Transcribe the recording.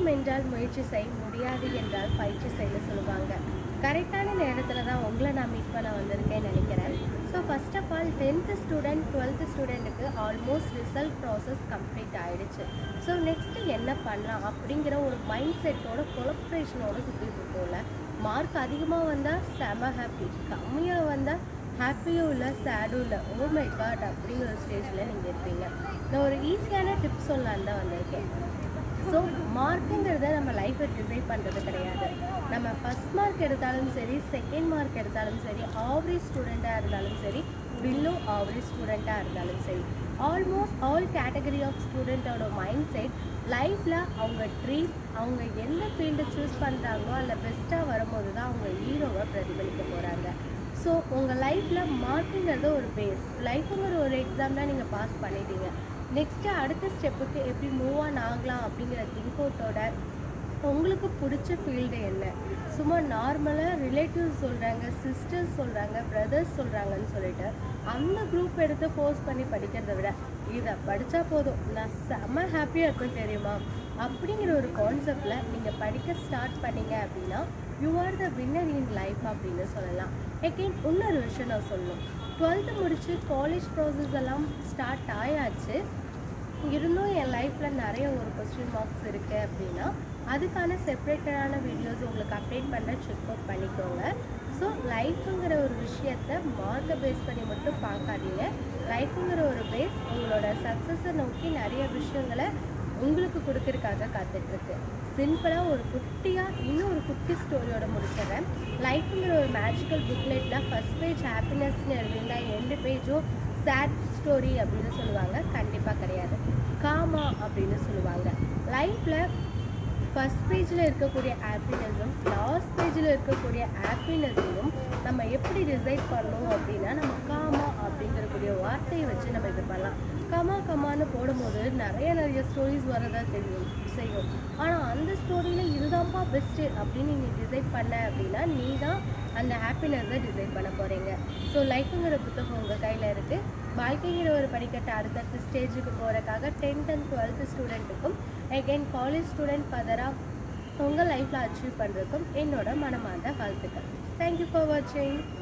முடியும் என்றால் முயற்சி செய், முடியாது என்றால் பயிற்சி செய்யன்னு சொல்லுவாங்க. கரெக்டான நேரத்தில் தான் உங்களை நான் மீட் பண்ண வந்திருக்கேன்னு நினைக்கிறேன். So first of all 10th student 12th ஸ்டூடெண்ட்டுக்கு ஆல்மோஸ்ட் ரிசல்ட் ப்ராசஸ் கம்ப்ளீட் ஆகிடுச்சு. ஸோ நெக்ஸ்ட்டு என்ன பண்ணலாம் அப்படிங்கிற ஒரு மைண்ட் செட்டோட கொலப்ரேஷனோடு சுற்றிட்டு இருக்கோம்ல. மார்க் அதிகமாக வந்தால் செம ஹாப்பி, கம்மியாக வந்தால் ஹாப்பியும் இல்லை சேடும் இல்லை, ஓ மை காட் அப்படிங்கிற ஒரு ஸ்டேஜில் நீங்கள் இருப்பீங்க. நான் ஒரு ஈஸியான டிப்ஸ் சொல்லலான்னு தான் வந்திருக்கேன். ஸோ மார்க்குங்கிறத நம்ம லைஃப்பை டிசைட் பண்ணுறது கிடையாது. நம்ம ஃபஸ்ட் மார்க் எடுத்தாலும் சரி, செகண்ட் மார்க் எடுத்தாலும் சரி, ஆவரேஜ் ஸ்டூடெண்ட்டாக இருந்தாலும் சரி, பிலோ ஆவரேஜ் ஸ்டூடெண்ட்டாக இருந்தாலும் சரி, ஆல்மோஸ்ட் ஆல் கேட்டகரி ஆஃப் ஸ்டூடெண்ட்டோட மைண்ட் செட் லைஃப்பில் அவங்க ட்ரீம், அவங்க எந்த ஃபீல்டை சூஸ் பண்ணுறாங்களோ அதில் பெஸ்ட்டாக வரும்போது தான் அவங்க ஹீரோவை பிரதிபலிக்க போகிறாங்க. ஸோ உங்கள் லைஃப்பில் மார்க்குங்கிறது ஒரு பேஸ். லைஃப்புங்கிற ஒரு எக்ஸாம்லாம் நீங்கள் பாஸ் பண்ணிட்டீங்க. நெக்ஸ்ட்டு அடுத்த ஸ்டெப்புக்கு எப்படி மூவ் ஆன் ஆகலாம் அப்படிங்கிற திங்க் அவுட்டோட உங்களுக்கு பிடிச்ச ஃபீல்டு என்ன? சும்மா நார்மலாக ரிலேட்டிவ்ஸ் சொல்கிறாங்க, சிஸ்டர்ஸ் சொல்கிறாங்க, பிரதர்ஸ் சொல்கிறாங்கன்னு சொல்லிட்டு அந்த குரூப் எடுத்து ஃபோர்ஸ் பண்ணி படிக்கிறத விட இதை படித்தா போதும் நான் செம்ம ஹாப்பியாக இருக்கும் தெரியுமா அப்படிங்கிற ஒரு கான்செப்டில் நீங்கள் படிக்க ஸ்டார்ட் பண்ணீங்க அப்படின்னா you are the winner in life அப்படின்னு சொல்லலாம். எகெயின் இன்னொரு விஷயம் நான் சொல்லணும். 12th முடித்து காலேஜ் ப்ராசஸ் எல்லாம் ஸ்டார்ட் ஆயாச்சு. இருந்தும் என் லைஃப்பில் நிறைய ஒரு கொஸ்டின் மார்க்ஸ் இருக்குது அப்படின்னா அதுக்கான செப்ரேட்டடான வீடியோஸ் உங்களுக்கு அப்டேட் பண்ண செக் அவுட் பண்ணிக்கோங்க. ஸோ லைஃப்புங்கிற ஒரு விஷயத்தை மார்க்கை பேஸ் பண்ணி மட்டும் பார்க்காதீங்க. லைஃப்புங்கிற ஒரு பேஸ் உங்களோட சக்ஸஸை நோக்கி நிறைய விஷயங்களை உங்களுக்கு கொடுக்கறதுக்காக காத்துட்ருக்கு. சிம்பிளாக ஒரு குட்டியாக இன்னும் ஒரு குட்டி ஸ்டோரியோட முடிச்சிடுறேன். லைஃப்புங்கிற ஒரு மேஜிக்கல் புக்லெட்டில் ஃபஸ்ட் பேஜ் ஹாப்பினஸ்ன்னு எழுதியிருந்தால் எண்டு பேஜும் சேட் ஸ்டோரி அப்படின்னு சொல்லுவாங்க. கண்டிப்பாக கிடையாது, காமா அப்படின்னு சொல்லுவாங்க. லைஃப்பில் ஃபஸ்ட் பேஜில் இருக்கக்கூடிய ஹாப்பினஸும் லாஸ்ட் பேஜில் இருக்கக்கூடிய ஹாப்பினஸையும் நம்ம எப்படி டிசைட் பண்ணணும் அப்படின்னா நம்ம காமா அப்படிங்கிறக்கூடிய வார்த்தையை வச்சு நம்ம இது பண்ணலாம். கமான்னு போடும்போது நிறைய ஸ்டோரிஸ் வரதான் செய்யும். ஆனால் அந்த ஸ்டோரியில் இதுதான்ப்பா பெஸ்ட்டு அப்படின்னு நீங்கள் டிசைட் பண்ண அப்படின்னா நீ தான் அந்த ஹாப்பினஸை டிசைட் பண்ண போகிறீங்க. ஸோ லைஃப்புங்கிற புத்தகம் உங்கள் கையில் இருக்குது. வாழ்க்கைங்கிற ஒரு படிக்கட்டை அடுத்தடுத்த ஸ்டேஜுக்கு போகிறதுக்காக 10th and 12th ஸ்டூடெண்ட்டுக்கும் அகெயின் காலேஜ் ஸ்டூடெண்ட் ஃபர்தராக உங்கள் லைஃப்பில் அச்சீவ் பண்ணுறதுக்கும் என்னோட மனமார்ந்த வாழ்த்துக்கள். தேங்க்யூ ஃபார் வாட்சிங்.